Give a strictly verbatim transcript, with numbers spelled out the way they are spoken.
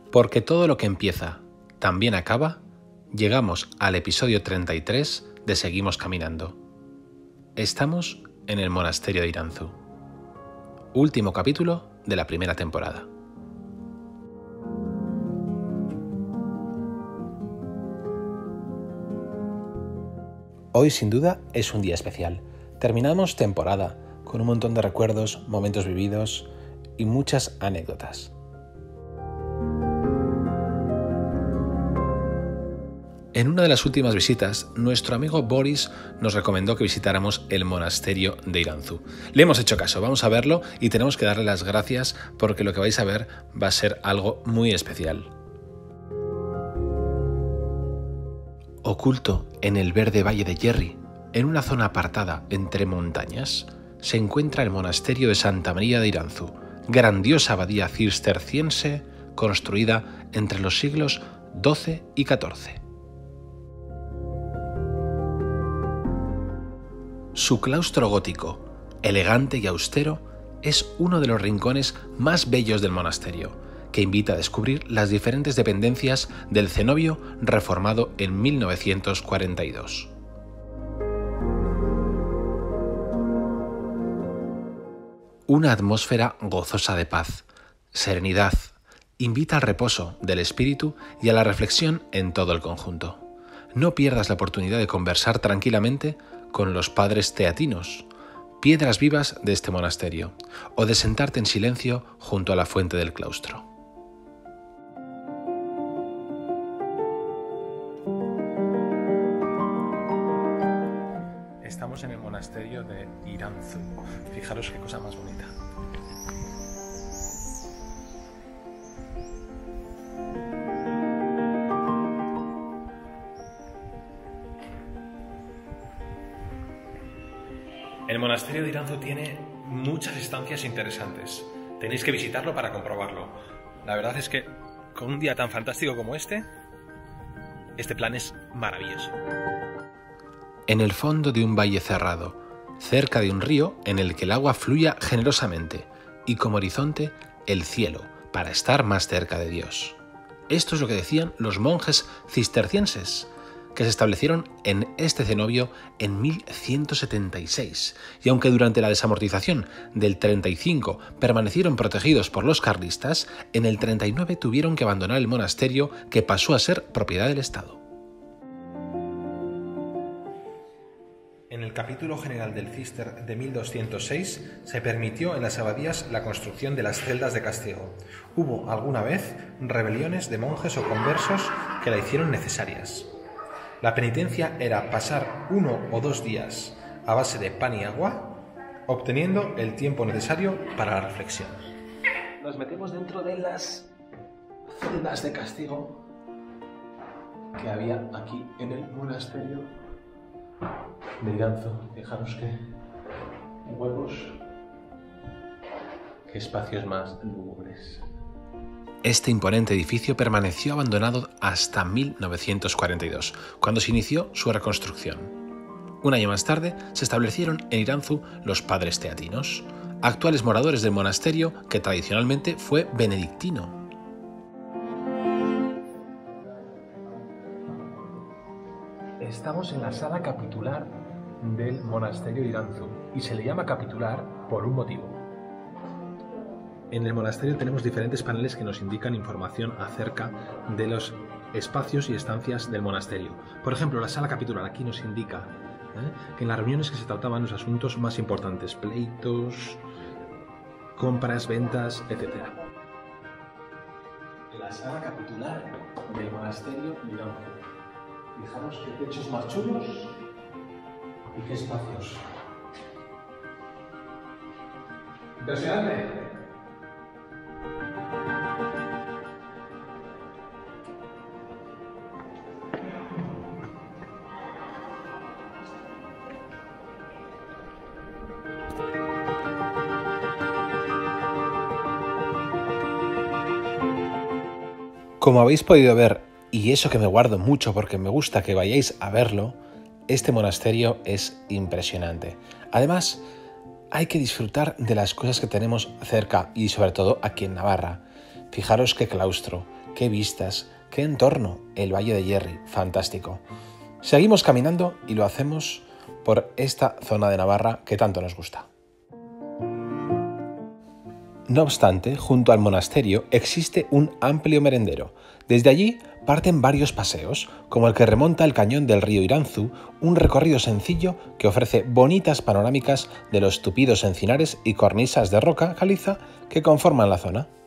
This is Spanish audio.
Porque todo lo que empieza también acaba, llegamos al episodio treinta y tres de Seguimos Caminando. Estamos en el monasterio de Iranzu. Último capítulo de la primera temporada. Hoy sin duda es un día especial. Terminamos temporada con un montón de recuerdos, momentos vividos y muchas anécdotas. En una de las últimas visitas, nuestro amigo Boris nos recomendó que visitáramos el monasterio de Iranzu. Le hemos hecho caso, vamos a verlo y tenemos que darle las gracias porque lo que vais a ver va a ser algo muy especial. Oculto en el verde valle de Yerri, en una zona apartada entre montañas, se encuentra el monasterio de Santa María de Iranzu, grandiosa abadía cisterciense construida entre los siglos doce y catorce. Su claustro gótico, elegante y austero, es uno de los rincones más bellos del monasterio, que invita a descubrir las diferentes dependencias del cenobio reformado en mil novecientos cuarenta y dos. Una atmósfera gozosa de paz, serenidad, invita al reposo del espíritu y a la reflexión en todo el conjunto. No pierdas la oportunidad de conversar tranquilamente con los padres teatinos, piedras vivas de este monasterio, o de sentarte en silencio junto a la fuente del claustro. Estamos en el monasterio de Iranzu. Fijaros qué cosa más bonita. El monasterio de Iranzu tiene muchas estancias interesantes. Tenéis que visitarlo para comprobarlo. La verdad es que con un día tan fantástico como este, este plan es maravilloso. En el fondo de un valle cerrado, cerca de un río en el que el agua fluya generosamente y como horizonte el cielo para estar más cerca de Dios. Esto es lo que decían los monjes cistercienses, que se establecieron en este cenobio en mil ciento setenta y seis, y aunque durante la desamortización del treinta y cinco permanecieron protegidos por los carlistas, en el treinta y nueve tuvieron que abandonar el monasterio, que pasó a ser propiedad del Estado. En el capítulo general del Cister de mil doscientos seis se permitió en las abadías la construcción de las celdas de castigo. Hubo alguna vez rebeliones de monjes o conversos que la hicieron necesarias. La penitencia era pasar uno o dos días a base de pan y agua, obteniendo el tiempo necesario para la reflexión. Nos metemos dentro de las celdas de castigo que había aquí en el monasterio de Iranzu. Fijaros qué huevos, qué espacios más lúgubres. Este imponente edificio permaneció abandonado hasta mil novecientos cuarenta y dos, cuando se inició su reconstrucción. Un año más tarde se establecieron en Iranzu los padres teatinos, actuales moradores del monasterio que tradicionalmente fue benedictino. Estamos en la sala capitular del monasterio de Iranzu y se le llama capitular por un motivo. En el monasterio tenemos diferentes paneles que nos indican información acerca de los espacios y estancias del monasterio. Por ejemplo, la sala capitular aquí nos indica ¿eh? que en las reuniones que se trataban los asuntos más importantes, pleitos, compras, ventas, etcétera. La sala capitular del monasterio de Iranzu. Fijaros qué techos más chulos y qué espacios. Impresionante. Como habéis podido ver, y eso que me guardo mucho porque me gusta que vayáis a verlo, este monasterio es impresionante. Además, hay que disfrutar de las cosas que tenemos cerca y sobre todo aquí en Navarra. Fijaros qué claustro, qué vistas, qué entorno, el Valle de Yerri, fantástico. Seguimos caminando y lo hacemos por esta zona de Navarra que tanto nos gusta. No obstante, junto al monasterio existe un amplio merendero. Desde allí parten varios paseos, como el que remonta el cañón del río Iranzu, un recorrido sencillo que ofrece bonitas panorámicas de los tupidos encinares y cornisas de roca caliza que conforman la zona.